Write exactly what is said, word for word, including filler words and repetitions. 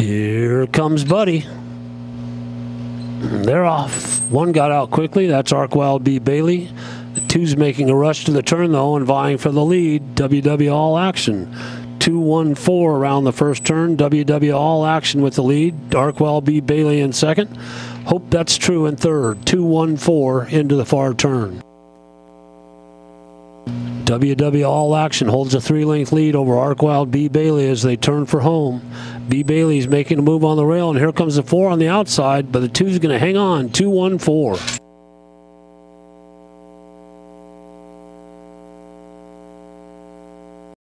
Here comes Buddy. They're off. One got out quickly. That's ARKWILD B. Bailey. The two's making a rush to the turn, though, and vying for the lead. W W All Action. two one four around the first turn. W W All Action with the lead. ARKWILD B. Bailey in second. Hope that's true in third. two one four into the far turn. W W All Action holds a three-length lead over ARKWILD B. Bailey as they turn for home. B. Bailey's making a move on the rail, and here comes the four on the outside, but the two's going to hang on. two one four.